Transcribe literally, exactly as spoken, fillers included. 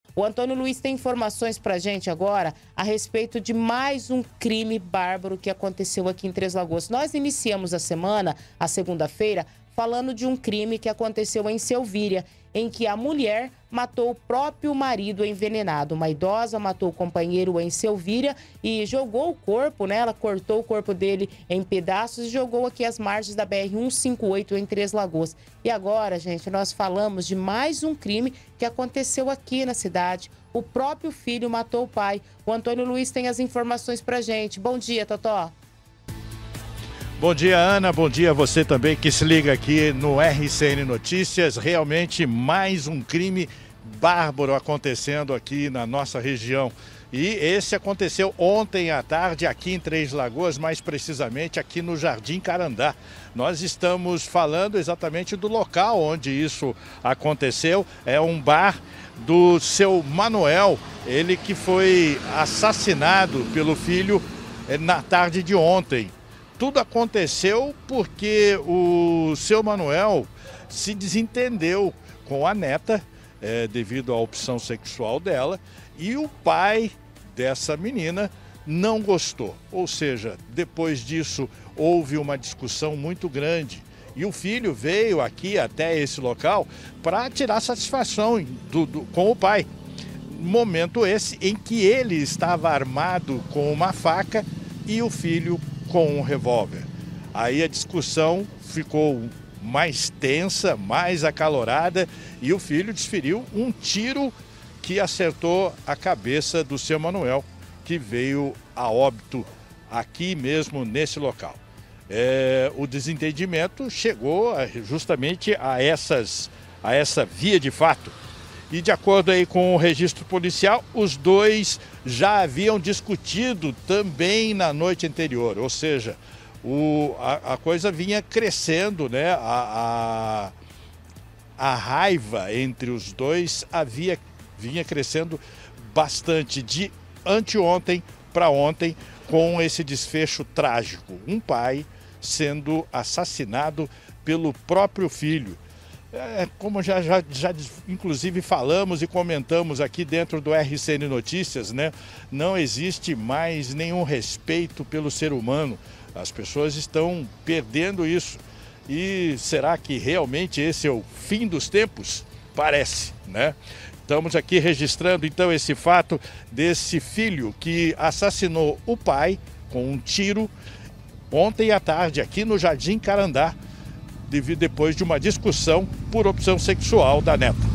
O Antônio Luiz tem informações pra gente agora a respeito de mais um crime bárbaro que aconteceu aqui em Três Lagoas. Nós iniciamos a semana, a segunda-feira, falando de um crime que aconteceu em Selvíria, em que a mulher matou o próprio marido envenenado. Uma idosa matou o companheiro em Selvíria e jogou o corpo, né? Ela cortou o corpo dele em pedaços e jogou aqui às margens da B R cento e cinquenta e oito em Três Lagoas. E agora, gente, nós falamos de mais um crime que aconteceu aqui na cidade. O próprio filho matou o pai. O Antônio Luiz tem as informações pra gente. Bom dia, Totó. Bom dia, Ana. Bom dia a você também que se liga aqui no R C N Notícias. Realmente mais um crime bárbaro acontecendo aqui na nossa região. E esse aconteceu ontem à tarde aqui em Três Lagoas, mais precisamente aqui no Jardim Carandá. Nós estamos falando exatamente do local onde isso aconteceu. É um bar do seu Manuel, ele que foi assassinado pelo filho na tarde de ontem. Tudo aconteceu porque o seu Manuel se desentendeu com a neta, é, devido à opção sexual dela, e o pai dessa menina não gostou. Ou seja, depois disso houve uma discussão muito grande. E o filho veio aqui até esse local para tirar satisfação do, do, com o pai. Momento esse em que ele estava armado com uma faca e o filho com um revólver. Aí a discussão ficou mais tensa, mais acalorada e o filho desferiu um tiro que acertou a cabeça do seu Manuel, que veio a óbito aqui mesmo nesse local. É, o desentendimento chegou justamente a, essas, a essa via de fato. E de acordo aí com o registro policial, os dois já haviam discutido também na noite anterior. Ou seja, o, a, a coisa vinha crescendo, né? A, a, a raiva entre os dois havia, vinha crescendo bastante de anteontem para ontem, com esse desfecho trágico. Um pai sendo assassinado pelo próprio filho. É, como já, já, já inclusive falamos e comentamos aqui dentro do R C N Notícias, né? Não existe mais nenhum respeito pelo ser humano. As pessoas estão perdendo isso. E será que realmente esse é o fim dos tempos? Parece, né? Estamos aqui registrando então esse fato desse filho que assassinou o pai com um tiro ontem à tarde aqui no Jardim Carandá, depois de uma discussão por opção sexual da neta.